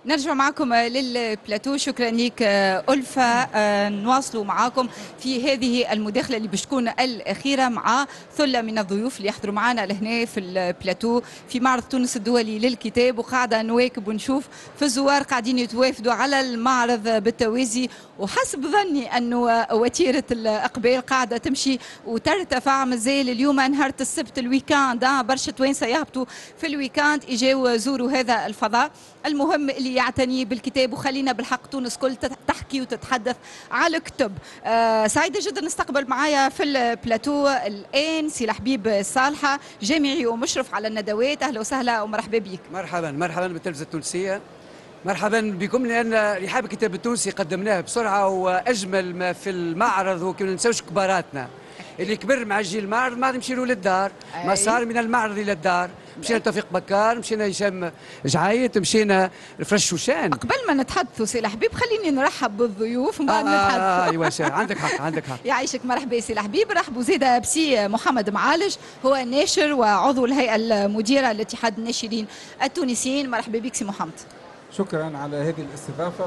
نرجع معكم للبلاتو. شكرا لك ألفة. نواصلوا معكم في هذه المداخلة اللي باش تكون الأخيرة مع ثلة من الضيوف اللي يحضروا معنا لهنا في البلاتو في معرض تونس الدولي للكتاب، وقاعدة نواكب ونشوف في الزوار قاعدين يتوافدوا على المعرض بالتوازي، وحسب ظني أنه وتيرة الإقبال قاعدة تمشي وترتفع. مازال اليوم نهار السبت الويكاند، برشا توانسة يهبطوا في الويكاند يجاو زوروا هذا الفضاء المهم اللي يعتني بالكتاب. وخلينا بالحق تونس كل تحكي وتتحدث على الكتب. سعيدة جدا نستقبل معايا في البلاتو الآن سي الحبيب صالحة، جامعي ومشرف على الندوات. أهلا وسهلا ومرحبا بك. مرحبا مرحبا بالتلفزة التونسية، مرحبا بكم، لأن رحاب الكتاب التونسي قدمناه بسرعة وأجمل ما في المعرض. وكما ننساوش كباراتنا اللي كبر مع الجيل المعرض ما عاد يمشي له للدار، ما صار من المعرض إلى الدار. مشينا توفيق بكار، مشينا هشام جعايت، مشينا فرش شوشان. قبل ما نتحدثوا سي الحبيب خليني نرحب بالضيوف ومن بعد نتحدثوا. ايوه عندك حق عندك حق. يعيشك مرحبا سي الحبيب. رحبوا زيدا بسي محمد معالج، هو ناشر وعضو الهيئة المديرة لاتحاد الناشرين التونسيين. مرحبا بك سي محمد. شكرا على هذه الاستضافة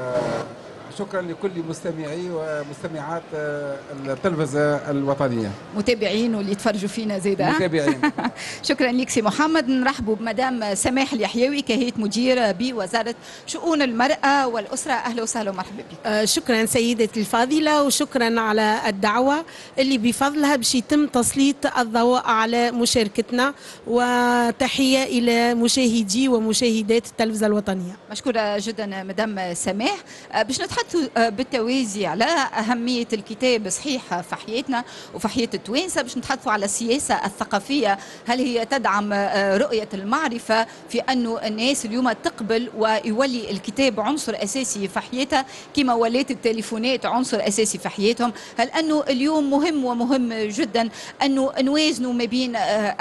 وشكرا لكل مستمعي ومستمعات التلفزة الوطنية، متابعين واللي يتفرجوا فينا زيدا. متابعين. شكرا لك سي محمد. نرحبوا بمدام سماح اليحيوي كهيئة مدير بوزارة شؤون المرأة والأسرة. أهلا وسهلا ومرحبا بك. شكرا سيدتي الفاضلة، وشكرا على الدعوة اللي بفضلها باش يتم تسليط الضوء على مشاركتنا، وتحية إلى مشاهدي ومشاهدات التلفزة الوطنية. مشكورة جدا مدام سماح. باش نتحدثوا بالتوازي على أهمية الكتاب صحيح في حياتنا وفي حياة التوانسة. باش نتحدثوا على السياسة الثقافية، هل هي تدعم رؤية المعرفة في أنه الناس اليوم تقبل ويولي الكتاب عنصر أساسي في حياتها كما ولات التليفونات عنصر أساسي في حياتهم؟ هل أنه اليوم مهم جدا أنه نوازنوا ما بين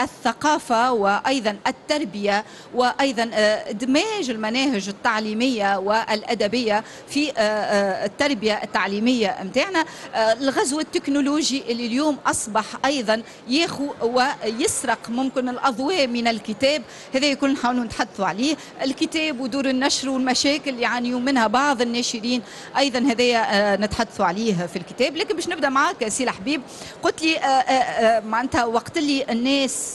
الثقافة وأيضا التربية وأيضا إدماج المناهج التعليمية والأدبية في التربية التعليمية متاعنا؟ الغزو التكنولوجي اللي اليوم أصبح أيضا ياخو ويسرق ممكن الأضواء من الكتاب، هذا يكون نحاولوا نتحدثوا عليه. الكتاب ودور النشر والمشاكل اللي يعانيوا منها بعض الناشرين أيضا هذا نتحدثوا عليه في الكتاب. لكن باش نبدأ معك سي الحبيب، قلت لي معناتها وقت اللي الناس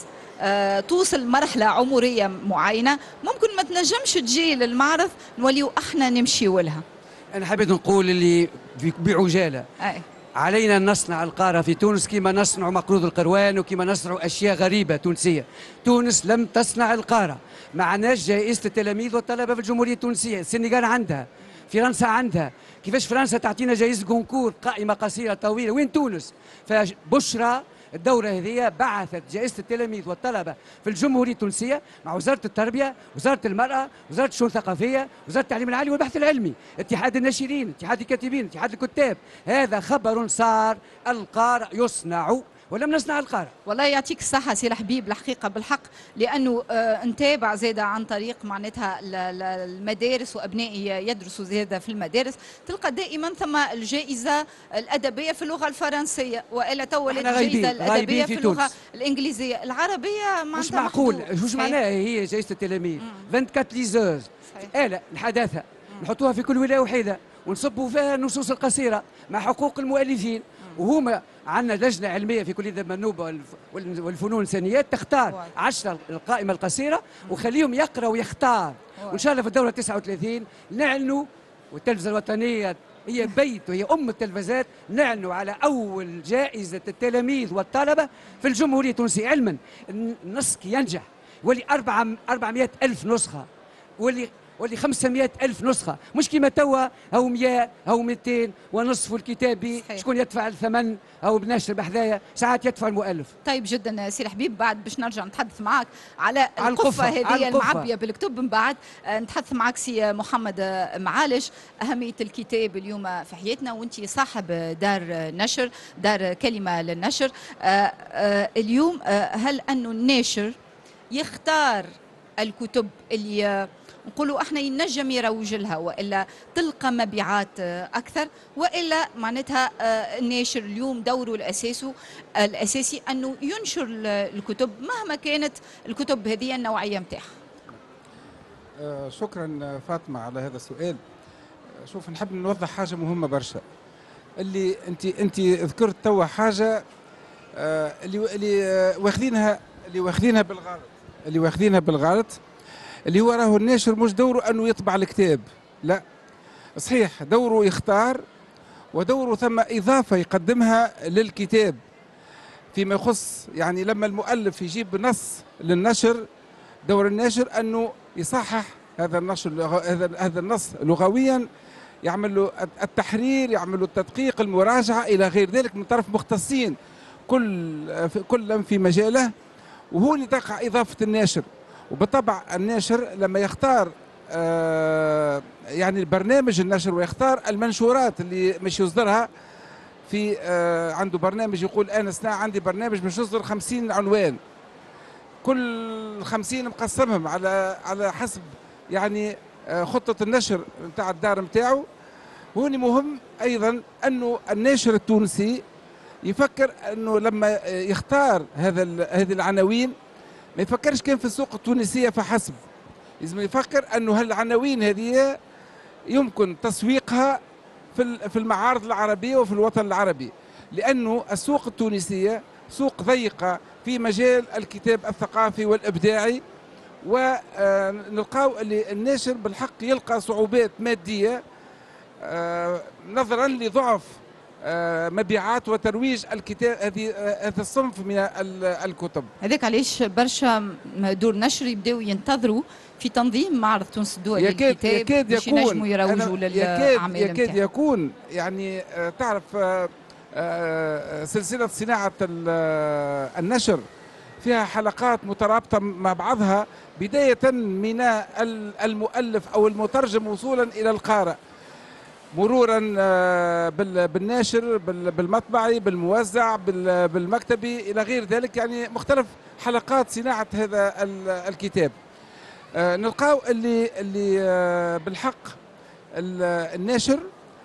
توصل مرحلة عمرية معينة ممكن ما تنجمش تجي للمعرض نوليو احنا نمشيو لها. أنا حبيت نقول اللي بعجالة علينا أن نصنع القارة في تونس كما نصنع مقروض القروان وكما نصنع أشياء غريبة تونسية. تونس لم تصنع القارة، معناش جائزة التلاميذ والطلبة في الجمهورية التونسية. السنغال عندها، فرنسا عندها. كيفاش فرنسا تعطينا جائزة كونكور قائمة قصيرة طويلة؟ وين تونس؟ فبشرى الدورة هذه بعثت جائزة التلاميذ والطلبة في الجمهورية التونسية مع وزارة التربية، وزارة المرأة، وزارة الشؤون الثقافية، وزارة التعليم العالي والبحث العلمي، اتحاد الناشرين، اتحاد الكاتبين، اتحاد الكتاب. هذا خبر صار، القارئ يصنع ولم نصنع القارة. والله يعطيك الصحة سي الحبيب، الحقيقة بالحق، لأنه نتابع زادة عن طريق معناتها المدارس وأبنائي يدرسوا زادة في المدارس، تلقى دائما ثم الجائزة الأدبية في اللغة الفرنسية، وإلا تولت الجائزة الأدبية في اللغة الإنجليزية. العربية مش معقول. مش معناها هي جائزة التلاميذ 24 ليزوز آلة الحداثة نحطوها في كل ولاية وحيدة ونصبوا فيها النصوص القصيرة مع حقوق المؤلفين، وهما عندنا لجنة علمية في كلية المنوبة والفنون الإنسانيات تختار 10 القائمة القصيرة وخليهم يقرأ ويختار. وإن شاء الله في الدورة 39 نعلنوا، والتلفزة الوطنية هي بيت وهي أم التلفزات، نعلنوا على أول جائزة التلاميذ والطلبة في الجمهورية التونسية. علما النسخ ينجح ولي 400 ألف نسخة، ولي 500 ألف نسخة، مش كيما توا أو 100 أو 200 ونصف الكتابي. شكون يدفع الثمن أو بنشر بحذايا؟ ساعات يدفع المؤلف. طيب جدا سي الحبيب، بعد باش نرجع نتحدث معك على القفة هذه المعبية بالكتب. من بعد نتحدث معك سي محمد معالج أهمية الكتاب اليوم في حياتنا، وانت صاحب دار نشر، دار كلمة للنشر. اليوم هل أنه الناشر يختار الكتب اللي نقولوا احنا ينجم يروج لها والا تلقى مبيعات اكثر، والا معناتها الناشر اليوم دوره الاساسي انه ينشر الكتب مهما كانت الكتب هذه النوعيه نتاعها؟ شكرا فاطمة على هذا السؤال. شوف، نحب نوضح حاجة مهمة برشا. اللي انت ذكرت توا حاجة اللي واخذينها بالغلط، اللي هو راهو الناشر مش دوره انه يطبع الكتاب، لا صحيح دوره يختار، ودوره ثم اضافة يقدمها للكتاب فيما يخص، يعني لما المؤلف يجيب نص للنشر، دور الناشر انه يصحح هذا النص لغويا، يعمل له التحرير، يعمل له التدقيق، المراجعه الى غير ذلك من طرف مختصين كل في مجاله، وهو اللي تقع اضافه الناشر. وبالطبع الناشر لما يختار يعني برنامج النشر ويختار المنشورات اللي مش يصدرها، في عنده برنامج يقول انا عندي برنامج مش يصدر 50 عنوان، كل 50 مقسمهم على حسب يعني خطة النشر نتاع الدار نتاعو. هوني مهم أيضا أنه الناشر التونسي يفكر أنه لما يختار هذه العناوين ما يفكرش كان في السوق التونسية فحسب، لازم يفكر أنه هالعناوين هذه يمكن تسويقها في المعارض العربية وفي الوطن العربي، لأنه السوق التونسية سوق ضيقة في مجال الكتاب الثقافي والإبداعي، ونلقاو اللي الناشر بالحق يلقى صعوبات مادية نظرا لضعف مبيعات وترويج الكتاب هذا الصنف من الكتب. هذاك علاش برشا دور نشر يبداو ينتظروا في تنظيم معرض تونس الدولي للكتاب باش ينجموا يروجوا للأعمال. يكاد يكون يعني تعرف سلسلة صناعة النشر فيها حلقات مترابطة مع بعضها، بداية من المؤلف أو المترجم وصولا إلى القارئ، مرورا بالناشر، بالمطبعي، بالموزع، بالمكتبي إلى غير ذلك، يعني مختلف حلقات صناعة هذا الكتاب. نلقاو اللي بالحق الناشر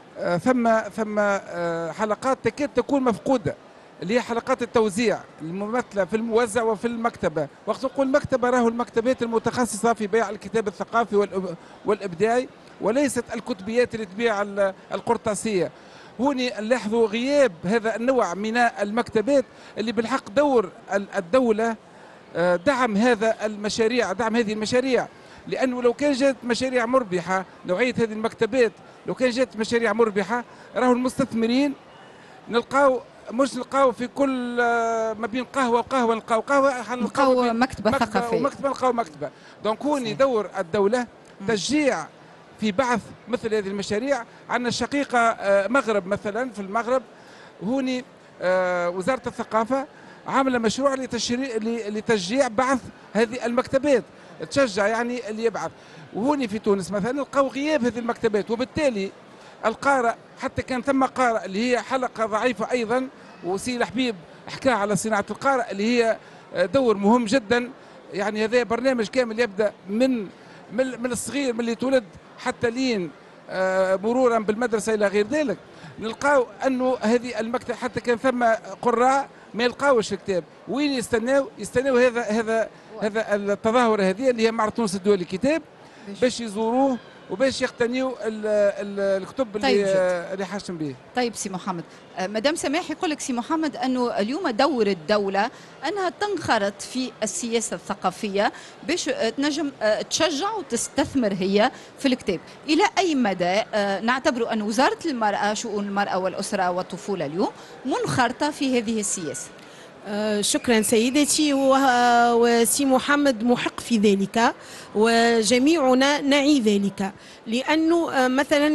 ثم حلقات تكاد تكون مفقودة، اللي هي حلقات التوزيع الممثلة في الموزع وفي المكتبة. وقت نقول مكتبة راهو المكتبات المتخصصة في بيع الكتاب الثقافي والإبداعي، وليست الكتبيات اللي تبيع القرطاسية. هوني نلاحظوا غياب هذا النوع من المكتبات اللي بالحق دور الدولة دعم هذه المشاريع، لأنه لو كان جات مشاريع مربحة نوعية هذه المكتبات، لو كان جات مشاريع مربحة راهو المستثمرين نلقاو في كل ما بين قهوة وقهوة نلقاو مكتبة ثقافية نلقاو مكتبة. دونك هوني دور الدولة تشجيع في بعث مثل هذه المشاريع. عندنا الشقيقة مغرب مثلا، في المغرب هوني وزارة الثقافة عاملة مشروع لتشجيع بعث هذه المكتبات، تشجع يعني اللي يبعث. وهوني في تونس مثلا نلقاو غياب هذه المكتبات، وبالتالي القارئ حتى كان ثم قارئ اللي هي حلقة ضعيفة أيضا، وسي الحبيب حكى على صناعة القارئ اللي هي دور مهم جدا. يعني هذا برنامج كامل يبدأ من الصغير، من اللي تولد حتى لين مرورا بالمدرسة إلى غير ذلك. نلقاو أنه هذه المكتب حتى كان ثم قراء ما يلقاوش الكتاب، وين يستناو هذا التظاهرة هذه اللي هي معرض تونس الدولي للكتاب باش يزوروه وباش يقتنيوا الكتب اللي حاشم به. طيب سي محمد، مدام سماح يقول لك سي محمد انه اليوم دور الدوله انها تنخرط في السياسه الثقافيه باش تنجم تشجع وتستثمر هي في الكتاب. الى اي مدى نعتبر ان وزاره المراه، شؤون المراه والاسره والطفوله اليوم منخرطه في هذه السياسه؟ شكرا سيدتي، وسي محمد محق في ذلك، وجميعنا نعي ذلك، لأنه مثلا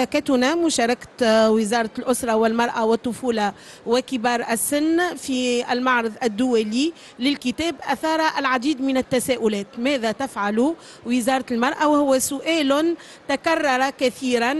مشاركة وزارة الأسرة والمرأة والطفولة وكبار السن في المعرض الدولي للكتاب أثار العديد من التساؤلات. ماذا تفعل وزارة المرأة؟ وهو سؤال تكرر كثيرا،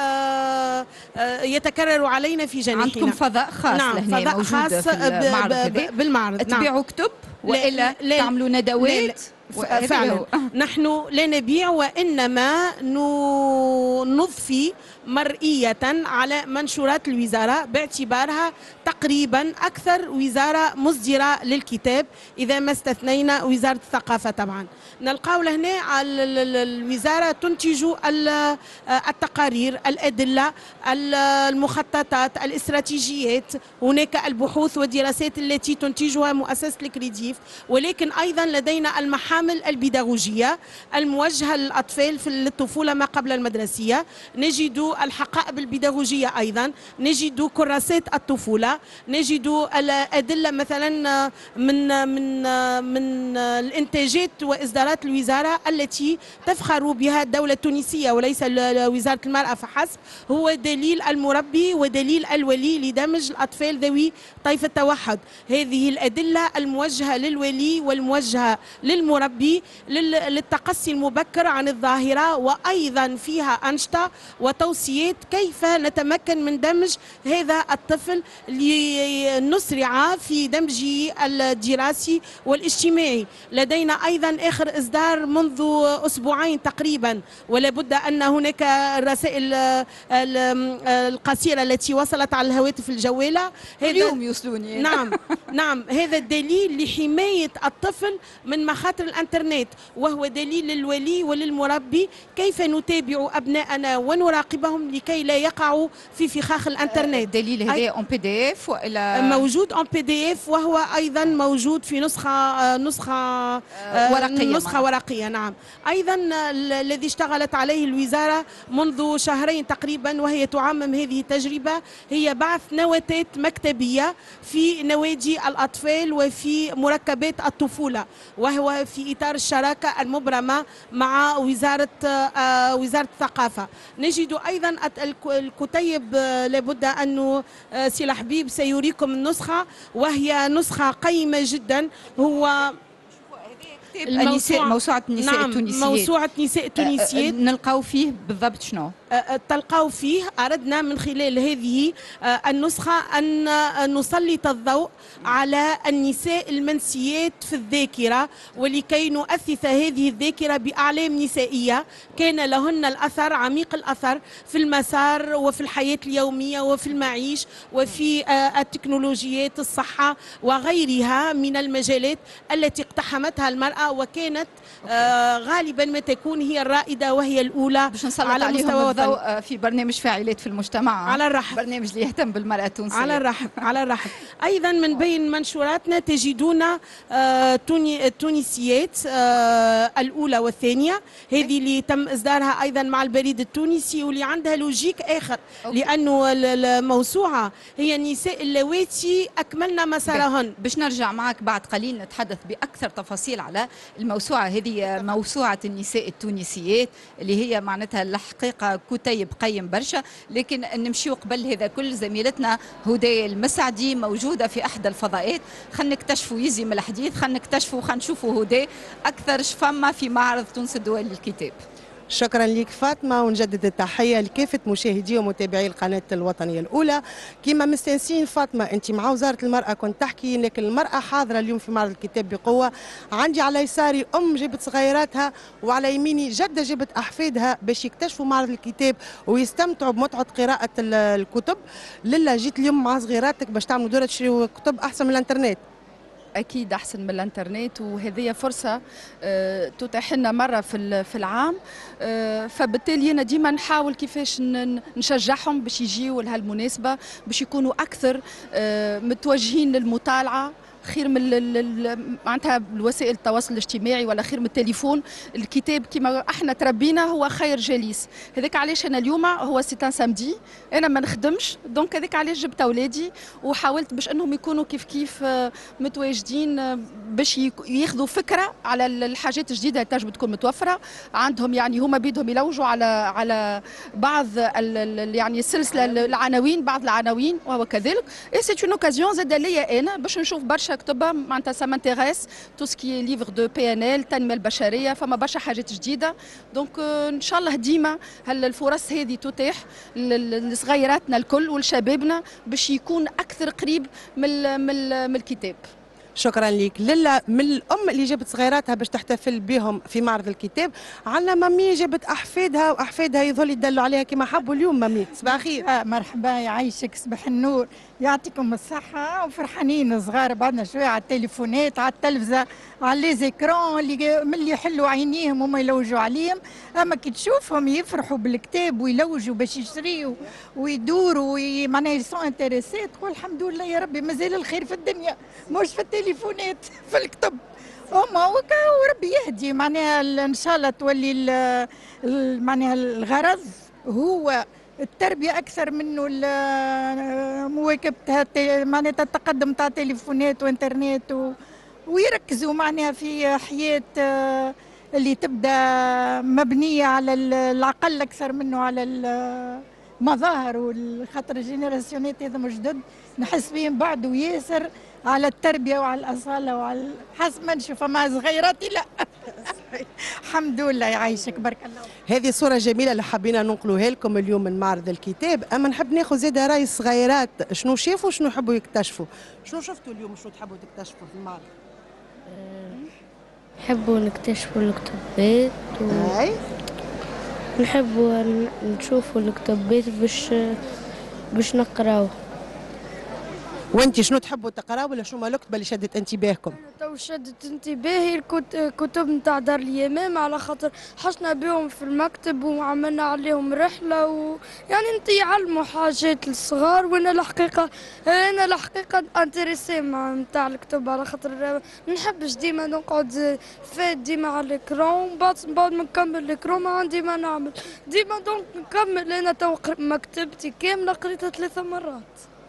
يتكرر علينا في جانحنا. عندكم فضاء خاص لهنا فضاء موجود خاص في المعرض بالمعرض. تبيعوا كتب وإلا تعملوا ندوات؟ فعلا نحن لا نبيع وإنما نضفي مرئية على منشورات الوزارة باعتبارها تقريبا أكثر وزارة مصدرة للكتاب إذا ما استثنينا وزارة الثقافة. طبعا نلقاو لهنا الوزارة تنتج التقارير، الأدلة، المخططات، الاستراتيجيات، هناك البحوث والدراسات التي تنتجها مؤسسة الكريديف، ولكن أيضا لدينا المحامل البيداغوجية الموجهة للأطفال في الطفولة ما قبل المدرسية، نجد الحقائب البيداغوجية أيضا، نجد كراسات الطفولة، نجد الأدلة مثلا من الإنتاجات وإصدارات الوزارة التي تفخر بها الدولة التونسية وليس وزارة المرأة فحسب، هو دليل المربي ودليل الولي لدمج الأطفال ذوي طيف التوحد. هذه الأدلة الموجهة للولي والموجهة للمربي للتقصي المبكر عن الظاهرة، وأيضا فيها أنشطة وتوصيات كيف نتمكن من دمج هذا الطفل لنسرع في دمجه الدراسي والاجتماعي. لدينا أيضا آخر إصدار منذ أسبوعين تقريبا، ولا بد أن هناك الرسائل القصيرة التي وصلت على الهواتف الجوالة اليوم يوصلوني. نعم هذا دليل لحماية الطفل من مخاطر الانترنت، وهو دليل للولي وللمربي كيف نتابع أبناءنا ونراقبهم لكي لا يقعوا في فخاخ الانترنت. دليل هذا اون بي دي اف ولا موجود اون بي دي اف، وهو ايضا موجود في نسخة ورقية. نعم ايضا الذي اشتغلت عليه الوزارة منذ شهرين تقريبا وهي تعمم هذه التجربة هي بعث نواتات مكتبية في نوادي الأطفال وفي مركبات الطفولة، وهو في إطار الشراكة المبرمة مع وزارة الثقافة. نجد أيضا الكتيب، لابد أن سي الحبيب سيريكم النسخة، وهي نسخة قيمة جدا. هو موسوعة النساء التونسيات. موسوعة نساء التونسيات. نلقاو فيه بالضبط شنو؟ تلقاو فيه، أردنا من خلال هذه النسخة أن نسلط الضوء على النساء المنسيات في الذاكرة، ولكي نؤثث هذه الذاكرة بأعلام نسائية كان لهن الأثر عميق الأثر في المسار وفي الحياة اليومية وفي المعيش وفي التكنولوجيات، الصحة وغيرها من المجالات التي اقتحمتها المرأة، وكانت غالبا ما تكون هي الرائدة وهي الأولى على مستوى الضوء في برنامج فاعلات في المجتمع. على الرحب. برنامج اللي يهتم بالمرأة التونسية. على الرحب. أيضا من بين منشوراتنا تجدون التونسيات الأولى والثانية، هذه اللي تم إصدارها أيضا مع البريد التونسي واللي عندها لوجيك آخر، لأنه الموسوعة هي النساء اللواتي أكملن مسارهن. باش نرجع معك بعد قليل نتحدث بأكثر تفاصيل على الموسوعة هذه، موسوعة النساء التونسيات اللي هي معناتها الحقيقة كتيب قيم برشا. لكن نمشيو قبل هذا كل، زميلتنا هدى المسعدي موجودة في أحد الفضاءات، خلينا نكتشفوا يزي من الحديث، خلينا نكتشفوا خلينا نشوفوا هدى أكثر شفما في معرض تونس الدولي للكتاب. شكرا لك فاطمة، ونجدد التحية لكافة مشاهدي ومتابعي القناة الوطنية الأولى. كما مستانسين فاطمة أنت مع وزارة المرأة كنت تحكي أنك المرأة حاضرة اليوم في معرض الكتاب بقوة. عندي على يساري جبت صغيراتها، وعلى يميني جدة جبت أحفادها باش يكتشفوا معرض الكتاب ويستمتعوا بمتعة قراءة الكتب. للا جيت اليوم مع صغيراتك باش تعملوا دورة تشريوا كتب أحسن من الانترنت. أكيد أحسن من الانترنت، وهذه فرصة تتاح لنا مرة في العام، فبالتالي أنا ديما نحاول كيفاش نشجعهم باش يجيوا لهالمناسبة، باش يكونوا أكثر متوجهين للمطالعة، خير من معناتها الوسائل التواصل الاجتماعي ولا خير من التليفون. الكتاب كما احنا تربينا هو خير جليس. هذاك علاش انا اليوم هو سيتان سامدي انا ما نخدمش، دونك هذاك علاش جبت اولادي وحاولت باش انهم يكونوا كيف متواجدين باش ياخذوا فكره على الحاجات الجديده اللي تنجم تكون متوفره عندهم. يعني هما بيدهم يلوجوا على بعض يعني السلسله العناوين، بعض العناوين وهو كذلك. اي سي اون اوكازيون زاد ليا انا باش نشوف برشا كتبة معناتها سا مانتيغيس تو سكي ليفر دو بي ان ال، التنميه البشريه، فما برشا حاجات جديده. دونك ان شاء الله ديما الفرص هذه تتاح لصغيراتنا الكل ولشبابنا باش يكون اكثر قريب من الكتاب. شكرا لك. للا من الام اللي جابت صغيراتها باش تحتفل بهم في معرض الكتاب، عندنا مامي جابت احفادها، واحفادها يظهر يدلوا عليها كما حبوا اليوم. مامي صباح الخير. مرحبا، يعيشك، صباح النور، يعطيكم الصحة، وفرحانين صغار بعدنا شوية على التليفونات، على التلفزة، على لي زيكرون اللي ملي يحلوا عينيهم وما يلوجوا عليهم، اما كي تشوفهم يفرحوا بالكتاب ويلوجوا باش يشريوا ويدوروا معناها يسون انتريسي، تقول الحمد لله يا ربي مازال الخير في الدنيا مش في التليفونات في الكتب. هما وربي يهدي، معناها ان شاء الله تولي معناها الغرض هو التربية أكثر منه مواكبة معناها التقدم تاع تليفونات وإنترنت ويركزوا معناها في حياة اللي تبدأ مبنية على العقل أكثر منه على المظاهر، وخاطر الجينيراسيونات هذا جدد نحس بهم بعد وياسر على التربية وعلى الأصالة وعلى حسب ما نشوفها مع صغيراتي لا. الحمد لله يعيشك، بارك الله. هذه صورة جميلة اللي حبينا ننقلوها لكم اليوم من معرض الكتاب، أما نحب ناخذ زيادة رأي الصغيرات، شنو شافوا شنو يحبوا يكتشفوا؟ شنو شفتوا اليوم شنو تحبوا تكتشفوا في المعرض؟ نحبوا نكتشفوا الكتابات نحبوا نشوفوا الكتابات باش نقراوه. وانت شنو تحبوا تقراوا ولا شنو الكتب اللي شدت انتباهكم؟ تو شدت انتباهي الكتب نتاع دار اليمام، على خاطر حشنا بهم في المكتب وعملنا عليهم رحله يعني يعلموا حاجات للصغار، وانا الحقيقه انتريسي نتاع الكتب، على خاطر ما نحبش ديما نقعد فات ديما على الاكرون، بعد ما نكمل الاكرون ما عندي ما نعمل ديما، دونك نكمل. انا تو مكتبتي كامله قريتها 3 مرات.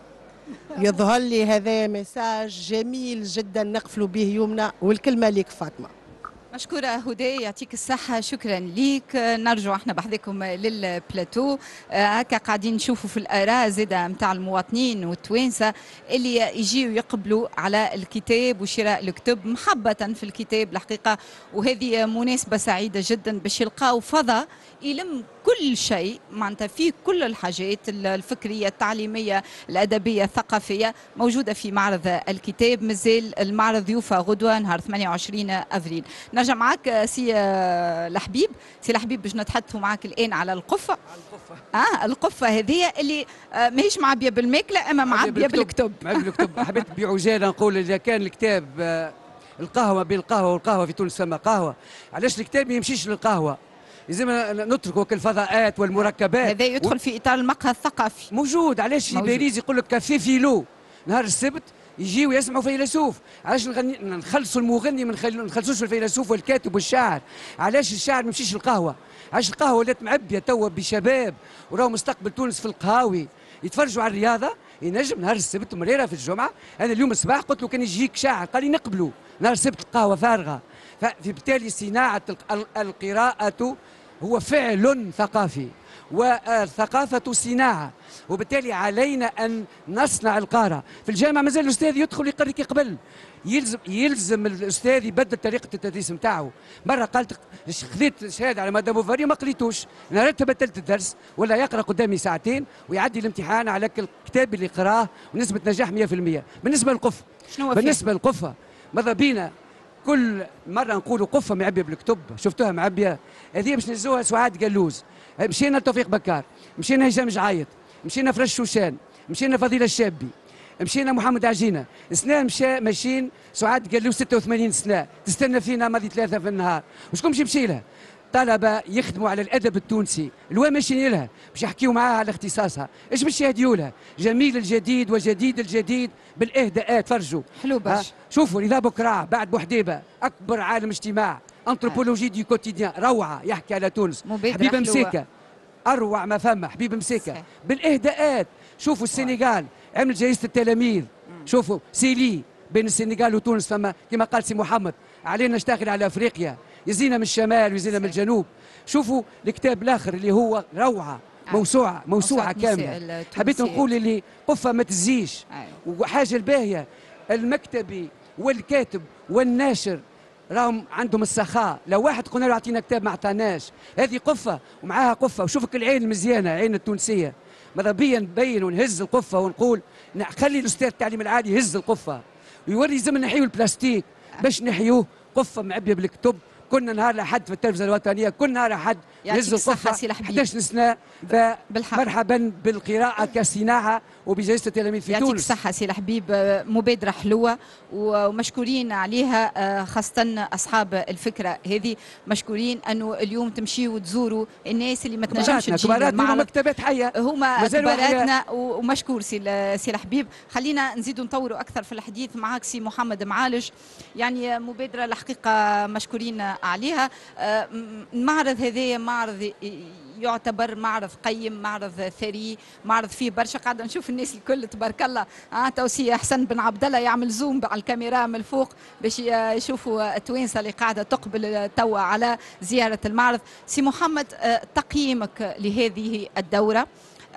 يظهر لي هذا مساج جميل جدا نقفلوا به يومنا، والكلمة ليك فاطمة. مشكورة هدى، يعطيك الصحة، شكرا ليك. نرجع احنا بحذكم للبلاتو، هكا قاعدين نشوفوا في الآراء زادة متاع المواطنين والتوانسة اللي يجيوا يقبلوا على الكتاب وشراء الكتب محبة في الكتاب الحقيقة، وهذه مناسبة سعيدة جدا باش يلقاو فضاء يلم كل شيء معناتها فيه كل الحاجات الفكرية التعليمية الأدبية الثقافية موجودة في معرض الكتاب. مازال المعرض يوفى غدوة نهار 28 أفريل. نرجع معك سي لحبيب. سي لحبيب باش نتحدثوا معك الآن على القفة. القفة هذه اللي ماهيش معبية بالماكلة أما معبية بالكتب. معبية بالكتب. حبيت بعجالة نقول إذا كان الكتاب القهوة بين القهوة والقهوة في تونس فما قهوة، علاش الكتاب ما يمشيش للقهوة؟ لازم نتركوا الفضاءات والمركبات. هذا يدخل في اطار المقهى الثقافي موجود. علاش في باريس يقول لك كافيه فيلو نهار السبت يجيوا يسمعوا فيلسوف؟ علاش نخلصوا المغني ما نخلصوش الفيلسوف والكاتب والشاعر؟ علاش الشاعر ما يمشيش القهوه؟ علاش القهوه ولات معبيه توا بشباب وراهو مستقبل تونس في القهاوي يتفرجوا على الرياضه؟ ينجم نهار السبت مريره في الجمعه. انا اليوم الصباح قلت له كان يجيك شاعر قال لي نقبلوا نهار السبت القهوه فارغه. فبالتالي صناعه القراءه هو فعل ثقافي والثقافة صناعة، وبالتالي علينا أن نصنع القارة. في الجامعة مازال الأستاذ يدخل يقري قبل، يلزم الأستاذ يبدل طريقة التدريس نتاعو. مرة قالت خذيت شهادة على مادام بوفاري وما قريتوش، نهارتها بدلت الدرس ولا يقرأ قدامي ساعتين ويعدي الامتحان على الكتاب اللي قراه ونسبة نجاح 100%. بالنسبة للقفة، بالنسبة للقفة ماذا بينا كل مرة نقولوا قفة معبية بالكتب، شفتوها معبية؟ هذه باش نهزوها سعاد قلوز، مشينا لتوفيق بكار، مشينا هشام جعايط، مشينا فرش شوشان، مشينا فضيلة الشابي، مشينا محمد عجينة، سنة ماشيين سعاد قلوز 86 سنة، تستنى فينا ماضي 3 في النهار، وشكون باش يمشي لها؟ طلبة يخدموا على الأدب التونسي، الوا ماشيين لها باش يحكيوا معاها على اختصاصها، ايش باش يهديوا لها؟ جميل الجديد وجديد الجديد بالإهداءات، فرجوا. حلو باش. شوفوا رضا بكراع بعد بوحديبة أكبر عالم اجتماع، انثروبولوجي دي كوتيديان، روعة يحكي على تونس. حبيب مسيكة أروع ما فما، حبيب مسيكة بالإهداءات. شوفوا السنغال عمل جائزة التلاميذ، شوفوا سيلي بين السنغال وتونس فما كما قال سي محمد علينا نشتغل على أفريقيا، يزينا من الشمال ويزينا من الجنوب. شوفوا الكتاب الآخر اللي هو روعة، موسوعة كاملة. حبيت نقول اللي قفة ما تزيش. وحاجة الباهية المكتبي والكاتب والناشر راهم عندهم السخاء. لو واحد قلنا له اعطينا كتاب ما اعطاناش، هذه قفة ومعاها قفة. وشوفك العين المزيانة عين التونسية، ماذا بيا نبين ونهز القفة ونقول خلي الأستاذ التعليم العالي يهز القفة يوري لازم نحيوا البلاستيك باش نحيوه. قفه معبيه بالكتب، كنا نهار الاحد في التلفزه الوطنيه، كل نهار احد نهزوا قفه 11 سنه. فمرحبا بالقراءه كصناعه وبجائزه التلاميذ في تونس. يعطيك الصحه سي الحبيب، مبادره حلوه ومشكورين عليها، خاصه اصحاب الفكره هذه مشكورين انه اليوم تمشيوا وتزوروا الناس اللي ما تنجمش تجي كباراتنا ومكتبات حيه هما كباراتنا، ومشكور سي الحبيب. خلينا نزيدوا نطوروا اكثر في الحديث معك سي محمد معالج. يعني مبادره الحقيقه مشكورين عليها. المعرض هذايا معرض يعتبر معرض قيم، معرض ثري، معرض فيه برشا. قاعده نشوف الناس الكل تبارك الله. توسي حسن بن عبد الله يعمل زوم على الكاميرا من الفوق باش يشوفوا التوانسه اللي قاعده تقبل توا على زياره المعرض. سي محمد، تقييمك لهذه الدوره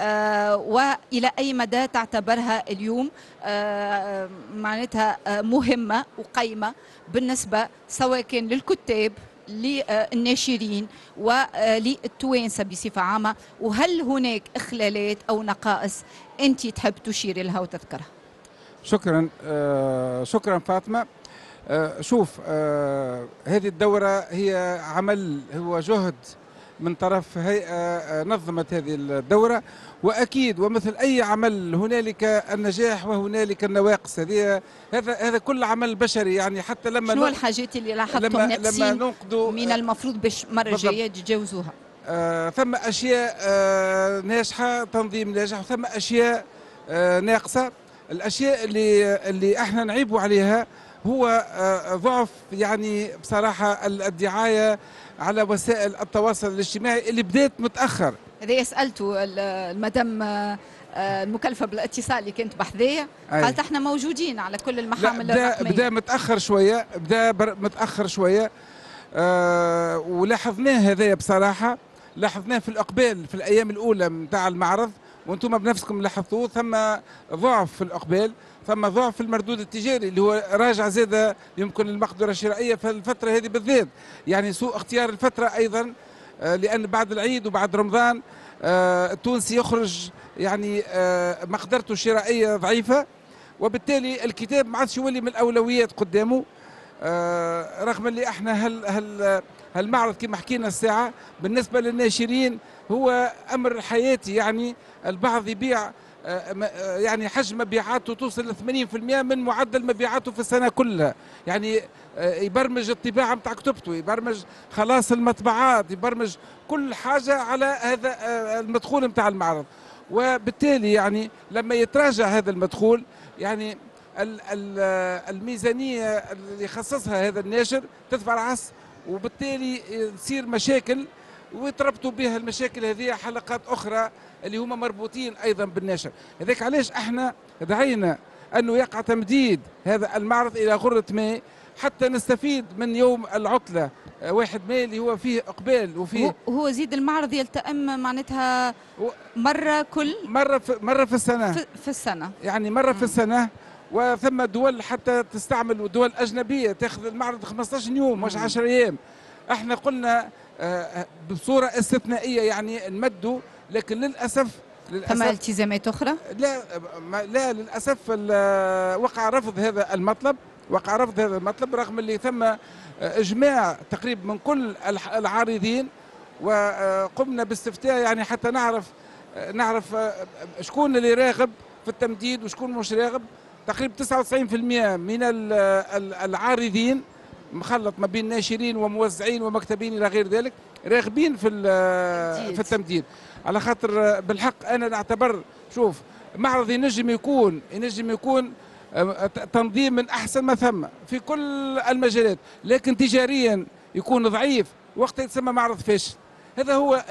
وإلى أي مدى تعتبرها اليوم معناتها مهمة وقيمة بالنسبة سواء كان للكتاب للناشرين وللتوانسة بصفة عامة، وهل هناك إخلالات أو نقائص أنت تحب تشير لها وتذكرها؟ شكرا شكرا فاطمة. شوف، هذه الدورة هي عمل، هو جهد من طرف هيئة نظمت هذه الدورة، وأكيد ومثل أي عمل هنالك النجاح وهنالك النواقص. هذا كل عمل بشري. يعني حتى لما شنو الحاجات اللي لاحظتم ناقصين من المفروض باش المرة الجاية تتجاوزوها؟ ثم أشياء ناجحة، تنظيم ناجح، وثم أشياء ناقصة. الأشياء اللي احنا نعيبوا عليها هو ضعف يعني بصراحة الدعاية على وسائل التواصل الاجتماعي اللي بدأت متأخر. هذا سألته المدام المكلفة بالاتصال اللي كانت بحذايا، قالت احنا موجودين على كل المحامل الرقمية. بدأ متأخر شوية، ولاحظناه هذايا بصراحة، لاحظناه في الإقبال في الأيام الأولى متاع المعرض، وانتم بنفسكم لاحظتوه. ثم ضعف في الإقبال، ثم ضعف في المردود التجاري اللي هو راجع زاد يمكن المقدرة الشرائية في الفترة هذه بالذات. يعني سوء اختيار الفترة أيضا، لأن بعد العيد وبعد رمضان التونسي يخرج يعني مقدرته الشرائية ضعيفة، وبالتالي الكتاب ما عادش يولي من الأولويات قدامه. رغم اللي احنا هالمعرض كما حكينا الساعة بالنسبة للناشرين هو أمر حياتي. يعني البعض يبيع يعني حجم مبيعاته توصل ل 80% من معدل مبيعاته في السنة كلها. يعني يبرمج الطباعة متاع كتبته، يبرمج خلاص المطبعات، يبرمج كل حاجة على هذا المدخول متاع المعرض. وبالتالي يعني لما يتراجع هذا المدخول، يعني الميزانية اللي يخصصها هذا الناشر تدفع رأس، وبالتالي تصير مشاكل ويتربطوا بها المشاكل هذه حلقات أخرى اللي هما مربوطين أيضا بالناشر. هذاك علاش احنا دعينا أنه يقع تمديد هذا المعرض إلى غرة ماي حتى نستفيد من يوم العطلة 1 ماي اللي هو فيه إقبال وفيه هو زيد المعرض يلتئم معناتها مرة في السنة. في السنة يعني مرة في السنة. وثم دول حتى تستعمل دول أجنبية تأخذ المعرض 15 يوم مش 10 أيام. احنا قلنا بصورة استثنائية يعني نمدوا، لكن للأسف ثم التزامات أخرى؟ لا للأسف وقع رفض هذا المطلب، رغم اللي ثم إجماع تقريبا من كل العارضين، وقمنا باستفتاء يعني حتى نعرف شكون اللي راغب في التمديد وشكون مش راغب. تقريبا 99% من العارضين مخلط ما بين ناشرين وموزعين ومكتبين الى غير ذلك راغبين في التمديد. على خاطر بالحق انا نعتبر، شوف، معرض ينجم يكون تنظيم من احسن ما ثم في كل المجالات، لكن تجاريا يكون ضعيف وقت يتسمى معرض فاشل. هذا هو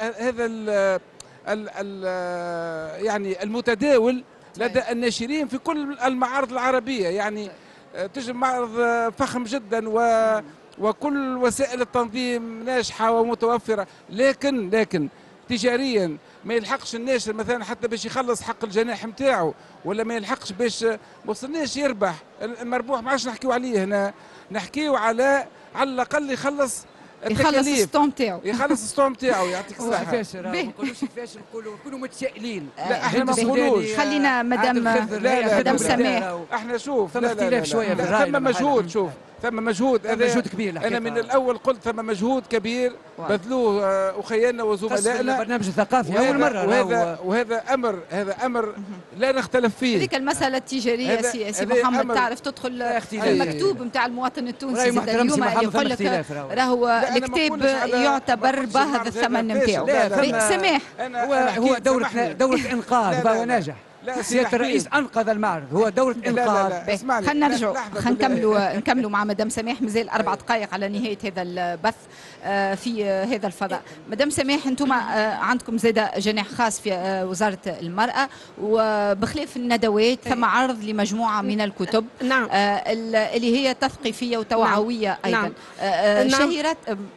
يعني المتداول لدى الناشرين في كل المعارض العربية. يعني تجد معرض فخم جدا وكل وسائل التنظيم ناجحة ومتوفرة، لكن تجاريا ما يلحقش الناشر مثلا حتى باش يخلص حق الجناح نتاعو، ولا ما يلحقش باش ما وصلناش يربح. المربوح ما عادش نحكيو عليه هنا، نحكيو على الأقل يخلص يخلص السطوم تاعو. يخلص السطوم تاعو يعطيك الصحه. كيفاش ما نقولوش كيفاش نكونوا متشائلين. لا احنا ما نقولوش. خلينا مدام سماح. احنا شوف ثم اختلاف شويه في الراي. ثم مجهود شوف ثم مجهود كبير. انا من الاول قلت ثم مجهود كبير بذلوه اخياننا وزملائنا. البرنامج الثقافي اول مره وهذا امر لا نختلف فيه. هذيك المساله التجاريه سي محمد تعرف تدخل المكتوب نتاع المواطن التونسي اليوم اللي يقول لك راهو الكتاب يعتبر باهظ الثمن نتاعو. سماح هو دورة انقاذ فهو ناجح. سيادة الرئيس انقذ المعرض، هو دورة انقاذ. خلينا نرجعوا نكملوا مع مدام سماح، مازال 4 دقائق على نهاية هذا البث في هذا الفضاء. مدام سماح انتم عندكم زاد جناح خاص في وزارة المرأة، وبخلاف الندوات ثم عرض لمجموعة من الكتب نعم. اللي هي تثقيفية وتوعوية أيضا. شهيرات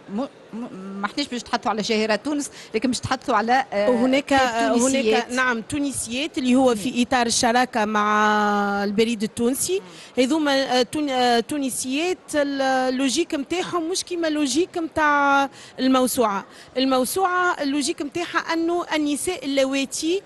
ما احناش باش تحطوا على شهيرات تونس، لكن باش تحطوا على هناك نعم تونسيات اللي هو في اطار الشراكه مع البريد التونسي. هذوما تونسيات اللوجيك نتاعهم مش كيما اللوجيك نتاع الموسوعه اللوجيك نتاعها انه النساء اللواتي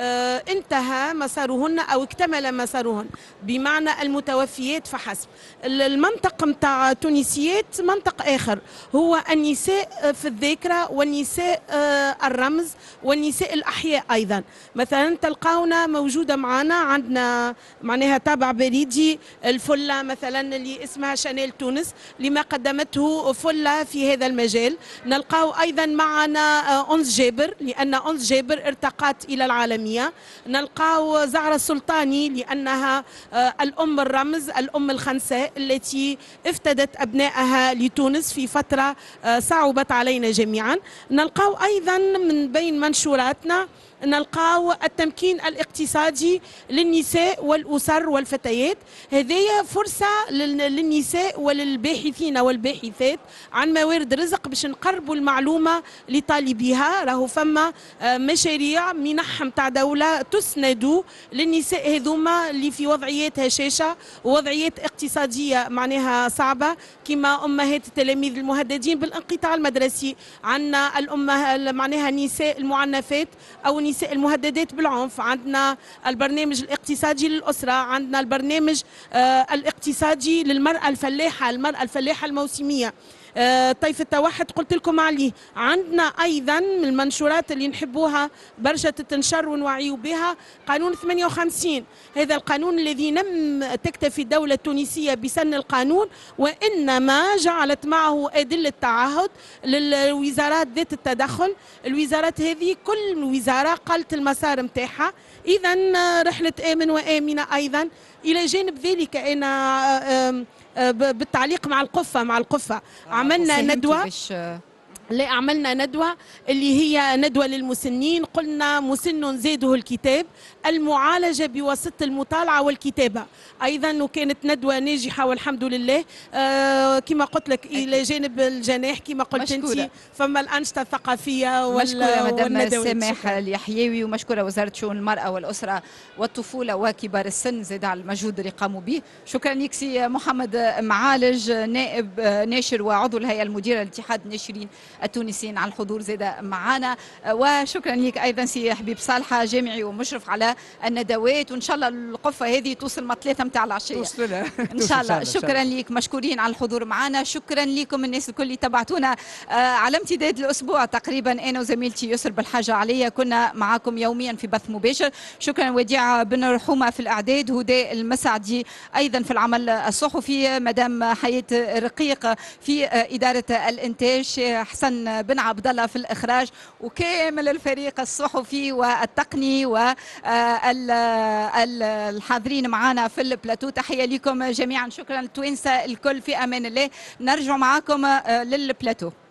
انتهى مسارهن او اكتمل مسارهن، بمعنى المتوفيات فحسب. المنطق نتاع تونسيات منطق اخر، هو النساء في الذاكرة والنساء الرمز والنساء الأحياء أيضا. مثلا تلقاونا موجودة معنا، عندنا معناها تابع بريدي الفلة مثلا اللي اسمها شانيل تونس لما قدمته فلة في هذا المجال. نلقاو أيضا معنا أنس جابر لأن أنس جابر ارتقت إلى العالمية. نلقاو زهرة السلطاني لأنها الأم الرمز، الأم الخنساء التي افتدت أبنائها لتونس في فترة صعبت علينا جميعا. نلقاو أيضا من بين منشوراتنا نلقاو التمكين الاقتصادي للنساء والأسر والفتيات. هذه فرصة للنساء وللباحثين والباحثات عن موارد رزق باش نقربوا المعلومة لطالبيها. راهو فما مشاريع منح متاع دولة تسند للنساء هذوما اللي في وضعيات هشاشة ووضعيات اقتصادية معناها صعبة، كما أمهات التلاميذ المهددين بالانقطاع المدرسي. عندنا الأمة معناها النساء المعنفات أو النساء المهددات بالعنف. عندنا البرنامج الاقتصادي للأسرة، عندنا البرنامج الاقتصادي للمرأة الفلاحة، المرأة الفلاحة الموسمية. طيف التوحد قلت لكم عليه. عندنا ايضا من المنشورات اللي نحبوها برشا تنشر ونوعيوا بها قانون 58. هذا القانون الذي لم تكتفي الدولة التونسية بسن القانون، وانما جعلت معه ادلة تعهد للوزارات ذات التدخل. الوزارات هذه كل وزارة قالت المسار نتاعها. اذا رحلة آمن وآمنة ايضا. الى جانب ذلك انا بالتعليق مع القفة عملنا ندوة. لا عملنا ندوة اللي هي ندوة للمسنين. قلنا مسن زاده الكتاب، المعالجة بواسطة المطالعة والكتابة أيضا، وكانت ندوة ناجحة والحمد لله. كما قلت لك إلى جانب الجناح كما قلت أنت فما الأنشطة الثقافية مشكورة مدام سماح اليحيوي، ومشكورة وزارة شؤون المرأة والأسرة والطفولة وكبار السن زاد على المجهود اللي قاموا به. شكرا لك سي محمد معالج نائب ناشر وعضو الهيئة المديرة لاتحاد الناشرين التونسيين على الحضور زاد معنا. وشكرا لك ايضا سي حبيب صالحه جامعي ومشرف على الندوات، وان شاء الله القفه هذه توصل ما 3 متاع العشيه ان شاء الله. شكرا لك، مشكورين على الحضور معنا. شكرا لكم الناس الكل اللي تبعتونا على امتداد الاسبوع تقريبا. انا وزميلتي يسر بالحاجه عليا كنا معكم يوميا في بث مباشر. شكرا وديعه بن رحومه في الاعداد، هدى المسعدي ايضا في العمل الصحفي، مدام حياه رقيق في اداره الانتاج، حسن بن عبد الله في الاخراج، وكامل الفريق الصحفي والتقني والحاضرين معنا في البلاتو. تحيه لكم جميعا. شكرا للتوانسه الكل، في امان الله. نرجع معكم للبلاتو.